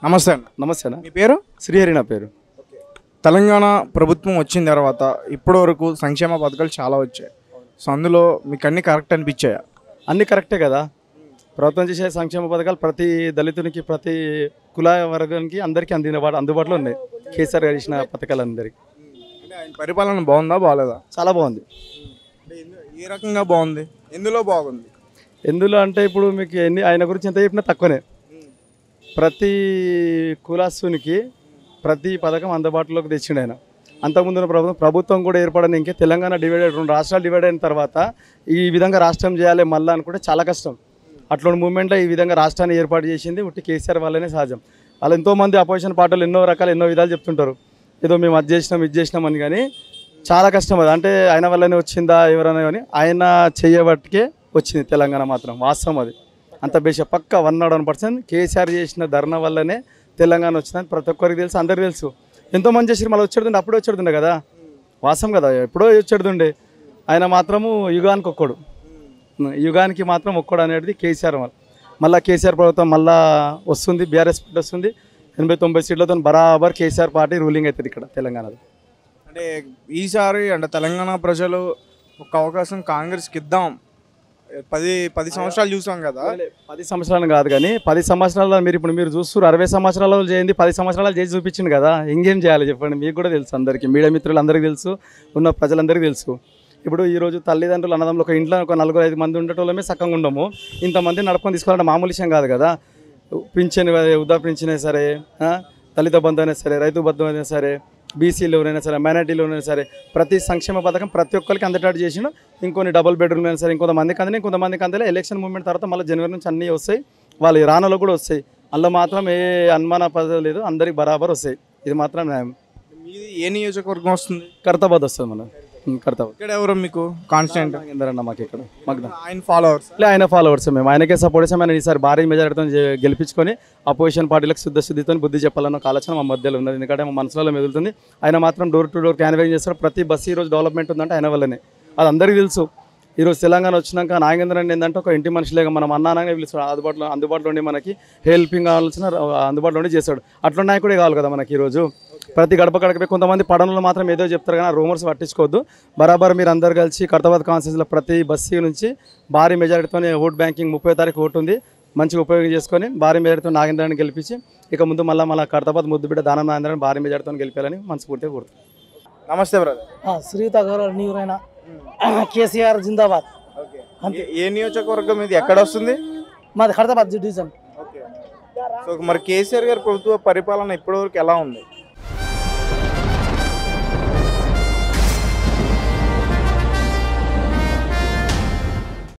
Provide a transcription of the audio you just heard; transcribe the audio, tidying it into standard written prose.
నమస్తే అండి. నమస్తే అన్న. మీ పేరు? శ్రీహరి నా పేరు. తెలంగాణ ప్రభుత్వం వచ్చిన తర్వాత ఇప్పటి వరకు సంక్షేమ పథకాలు చాలా వచ్చాయి. సో అందులో మీకు అన్ని కరెక్ట్ అనిపించాయా? అన్నీ కరెక్టే కదా. ప్రభుత్వం చేసే సంక్షేమ పథకాలు ప్రతి దళితునికి, ప్రతి కుల వర్గానికి అందరికీ అందుబాటులో ఉన్నాయి. కేసీఆర్ గారు ఇచ్చిన పథకాలు అందరికీ అంటే ఆయన పరిపాలన బాగుందా బాగాలేదా? చాలా బాగుంది. అంటే ఏ రకంగా బాగుంది, ఎందులో బాగుంది? ఎందులో అంటే ఇప్పుడు మీకు ఆయన గురించి ఎంత చెప్పినా తక్కువనే. ప్రతి కులాస్తునికి ప్రతి పథకం అందుబాటులోకి తెచ్చిండు ఆయన. అంతకుముందు ప్రభుత్వం కూడా ఏర్పడని ఇంకే తెలంగాణ డివైడెడ్, 2 రాష్ట్రాలు డివైడ్ అయిన తర్వాత ఈ విధంగా రాష్ట్రం చేయాలి మళ్ళీ అనుకుంటే చాలా కష్టం. అట్లాంటి మూమెంట్లో ఈ విధంగా రాష్ట్రాన్ని ఏర్పాటు చేసింది ఉట్టి కేసీఆర్ వాళ్ళనే సహజం. వాళ్ళు ఎంతోమంది అపోజిషన్ పార్టీలు ఎన్నో విధాలు చెప్తుంటారు, ఏదో మేము అది చేసినాం ఇది చేసినాం అని. కానీ చాలా కష్టం అది. అంటే ఆయన వల్లనే వచ్చిందా ఎవరైనా కానీ ఆయన చేయబట్టికే వచ్చింది తెలంగాణ మాత్రం. వాస్తవం అది. అంత పక్క 101% కేసీఆర్ చేసిన ధర్నా వల్లనే తెలంగాణ వచ్చిందని ప్రతి ఒక్కరికి తెలుసు, అందరికీ తెలుసు. ఎంతోమంది చేసి మళ్ళీ వచ్చేడుండే, అప్పుడే వచ్చేడుండే కదా, వాస్తవం కదా, ఎప్పుడో వచ్చేడుండే. ఆయన మాత్రము యుగానికి ఒక్కడు, యుగానికి మాత్రం ఒక్కడు అనేది కేసీఆర్. మళ్ళీ కేసీఆర్ ప్రభుత్వం మళ్ళీ వస్తుంది, బీఆర్ఎస్ పార్టీ వస్తుంది. 80-90 సీట్లతో బరాబర్ కేసీఆర్ పార్టీ రూలింగ్ అవుతుంది ఇక్కడ తెలంగాణలో. అంటే ఈసారి అంటే తెలంగాణ ప్రజలు ఒక అవకాశం కాంగ్రెస్కి ఇద్దాం, 10 సంవత్సరాలు చూసాం కదా. 10 సంవత్సరాలు కాదు కానీ 10 సంవత్సరాల్లో మీరు చూస్తారు 60 సంవత్సరాలు చేయండి, 10 సంవత్సరాలు చేసి చూపించింది కదా. ఇంకేం చేయాలి చెప్పండి? మీకు కూడా తెలుసు, అందరికీ, మీడియా మిత్రులు అందరికీ తెలుసు, ఉన్న ప్రజలందరికీ తెలుసు. ఇప్పుడు ఈరోజు తల్లిదండ్రులు అన్నదమ్ములు ఒక ఇంట్లో ఒక 4-5 మంది ఉండటంలోనే సక్కంగా ఉండము. ఇంతమంది నడుపుకొని తీసుకోవాలంటే మామూలు విషయం కాదు కదా. పింఛన్, వృద్ధా పింఛన్ అయినా సరే, దళిత బంధు అయినా సరే, రైతు బంధు అయినా సరే, బీసీలోనైనా సరే, మైనార్టీలోనైనా సరే, ప్రతి సంక్షేమ పథకం ప్రతి ఒక్కరికి అందేటట్టు చేసిన. ఇంకొన్ని డబుల్ బెడ్రూమ్ అయినా సరే ఇంకొంతమందికి అందిన, ఇంకొంతమందికి అందలే. ఎలక్షన్ మూవ్మెంట్ తర్వాత మళ్ళీ జనవరి నుంచి అన్నీ వస్తాయి, వాళ్ళు రానలో కూడా వస్తాయి. అందులో మాత్రం ఏ అనుమాన పద్ధతి లేదు, అందరికి బరాబర్ వస్తాయి. ఇది మాత్రం న్యాయం. మీది ఏ నియోజకవర్గం వస్తుంది? ఖైరతాబాద్ వస్తుంది మనం. ఖైరతాబాద్. ఇక్కడ ఎవరు మీకు కాన్స్టెంట్? ఎందరన్నా మాకు ఇక్కడ మాకు ఆయన ఫాలోవర్స్? ఆయన ఫాలోవర్స్. మేము ఆయనకే సపోర్ట్ చేసాం. ఆయన ఈసారి భారీ మెజారిటీతో గెలిపించుకొని అపోజిషన్ పార్టీలకు శుద్ధితో బుద్ధి చెప్పాలన్న ఒక ఆలోచన మా మధ్యలో ఉన్నది. ఎందుకంటే మా మనసులో మెదులుతుంది. ఆయన మాత్రం డోర్ టు డోర్ క్యాన్వాయింగ్ చేస్తారు. ప్రతి బస్సు ఈరోజు డెవలప్మెంట్ ఉందంటే ఆయన వల్లనే. అది అందరికీ తెలుసు. ఈరోజు తెలంగాణ వచ్చినాక నాగేంద్ర రెడ్డి ఏంటంటే ఒక ఇంటి మనిషిలేగా మనం అన్నానే పిలుస్తాడు. అందుబాటులో ఉండి మనకి హెల్పింగ్ కావాల్సిన అందుబాటులో ఉండి చేస్తాడు. అట్లా నాయకుడే కావాలి కదా మనకి. ఈరోజు ప్రతి గడప గడపై కొంతమంది పడనలు మాత్రం ఏదో చెప్తారు కానీ రూమర్స్ పట్టించుకోవద్దు. బరాబర్ మీరు అందరు కలిసి ఖైరతాబాద్ కాన్స్టిట్యూన్సీలో ప్రతి బస్సు నుంచి భారీ మెజారిటీతో ఓట్ బ్యాంకింగ్ 30వ తారీఖు ఓటు ఉంది, మంచిగా ఉపయోగం చేసుకొని భారీ మెజారిటీతో నాగేంద్రాన్ని గెలిపించి ఇక ముందు మళ్ళీ ఖైరతాబాద్ ముద్దుబిడ్డ దానం నాగేంద్రాన్ని భారీ మెజారిటీతో గెలిపాలని మనస్ఫూర్తిగా కోరుతున్నాను. నమస్తే బ్రదర్. శ్రీత గౌరవ నీవరైనా కేసీఆర్ జిందాబాద్. ఏ నియోజకవర్గం ఇది, ఎక్కడ వస్తుంది? మాది ఖైరతాబాద్ డివిజన్. సో మరి కేసీఆర్ గారి ప్రభుత్వ పరిపాలన ఇప్పటివరకు ఎలా ఉంది?